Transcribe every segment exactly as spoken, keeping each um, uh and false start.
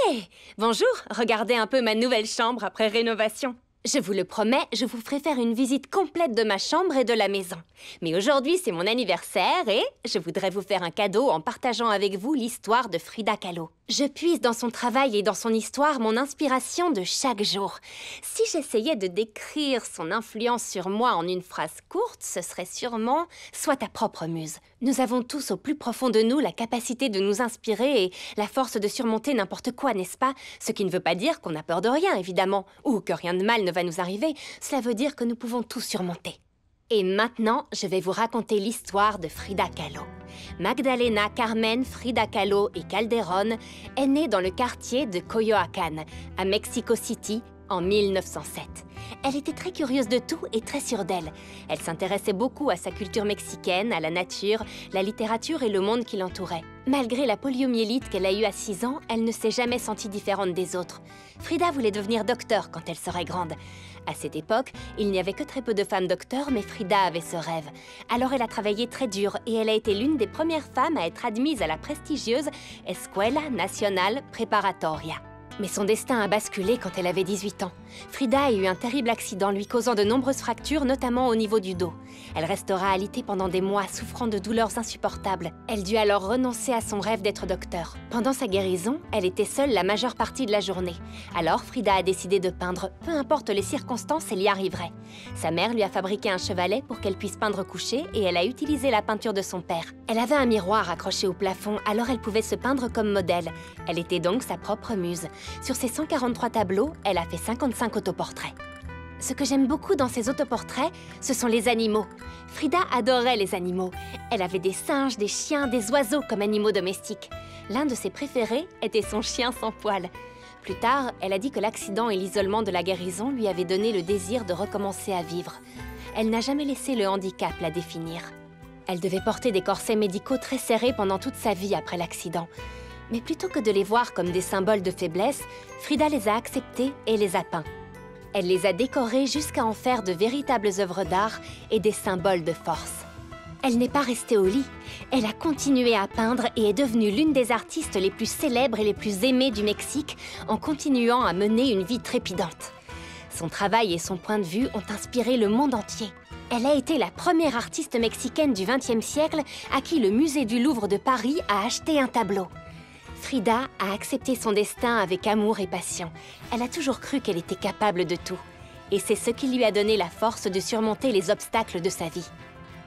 Hé! Bonjour, regardez un peu ma nouvelle chambre après rénovation. Je vous le promets, je vous ferai faire une visite complète de ma chambre et de la maison. Mais aujourd'hui, c'est mon anniversaire et je voudrais vous faire un cadeau en partageant avec vous l'histoire de Frida Kahlo. Je puise dans son travail et dans son histoire mon inspiration de chaque jour. Si j'essayais de décrire son influence sur moi en une phrase courte, ce serait sûrement « Sois ta propre muse ». Nous avons tous au plus profond de nous la capacité de nous inspirer et la force de surmonter n'importe quoi, n'est-ce pas? Ce qui ne veut pas dire qu'on n'a peur de rien, évidemment, ou que rien de mal ne va nous arriver. Cela veut dire que nous pouvons tout surmonter. Et maintenant, je vais vous raconter l'histoire de Frida Kahlo. Magdalena Carmen Frida Kahlo y Calderón est née dans le quartier de Coyoacán, à Mexico City, en mille neuf cent sept. Elle était très curieuse de tout et très sûre d'elle. Elle s'intéressait beaucoup à sa culture mexicaine, à la nature, la littérature et le monde qui l'entourait. Malgré la poliomyélite qu'elle a eue à six ans, elle ne s'est jamais sentie différente des autres. Frida voulait devenir docteur quand elle serait grande. À cette époque, il n'y avait que très peu de femmes docteurs, mais Frida avait ce rêve. Alors elle a travaillé très dur et elle a été l'une des premières femmes à être admise à la prestigieuse Escuela Nacional Preparatoria. Mais son destin a basculé quand elle avait dix-huit ans. Frida a eu un terrible accident lui causant de nombreuses fractures, notamment au niveau du dos. Elle restera alitée pendant des mois, souffrant de douleurs insupportables. Elle dut alors renoncer à son rêve d'être docteur. Pendant sa guérison, elle était seule la majeure partie de la journée. Alors Frida a décidé de peindre. Peu importe les circonstances, elle y arriverait. Sa mère lui a fabriqué un chevalet pour qu'elle puisse peindre couchée et elle a utilisé la peinture de son père. Elle avait un miroir accroché au plafond, alors elle pouvait se peindre comme modèle. Elle était donc sa propre muse. Sur ses cent quarante-trois tableaux, elle a fait cinquante-cinq autoportraits. Ce que j'aime beaucoup dans ces autoportraits, ce sont les animaux. Frida adorait les animaux. Elle avait des singes, des chiens, des oiseaux comme animaux domestiques. L'un de ses préférés était son chien sans poil. Plus tard, elle a dit que l'accident et l'isolement de la guérison lui avaient donné le désir de recommencer à vivre. Elle n'a jamais laissé le handicap la définir. Elle devait porter des corsets médicaux très serrés pendant toute sa vie après l'accident. Mais plutôt que de les voir comme des symboles de faiblesse, Frida les a acceptés et les a peints. Elle les a décorés jusqu'à en faire de véritables œuvres d'art et des symboles de force. Elle n'est pas restée au lit. Elle a continué à peindre et est devenue l'une des artistes les plus célèbres et les plus aimées du Mexique en continuant à mener une vie trépidante. Son travail et son point de vue ont inspiré le monde entier. Elle a été la première artiste mexicaine du vingtième siècle à qui le musée du Louvre de Paris a acheté un tableau. Frida a accepté son destin avec amour et passion. Elle a toujours cru qu'elle était capable de tout. Et c'est ce qui lui a donné la force de surmonter les obstacles de sa vie.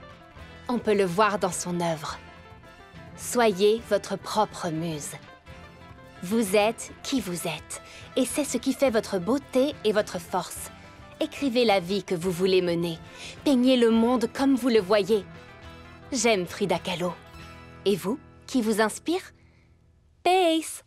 On peut le voir dans son œuvre. Soyez votre propre muse. Vous êtes qui vous êtes. Et c'est ce qui fait votre beauté et votre force. Écrivez la vie que vous voulez mener. Peignez le monde comme vous le voyez. J'aime Frida Kahlo. Et vous, qui vous inspire? Peace!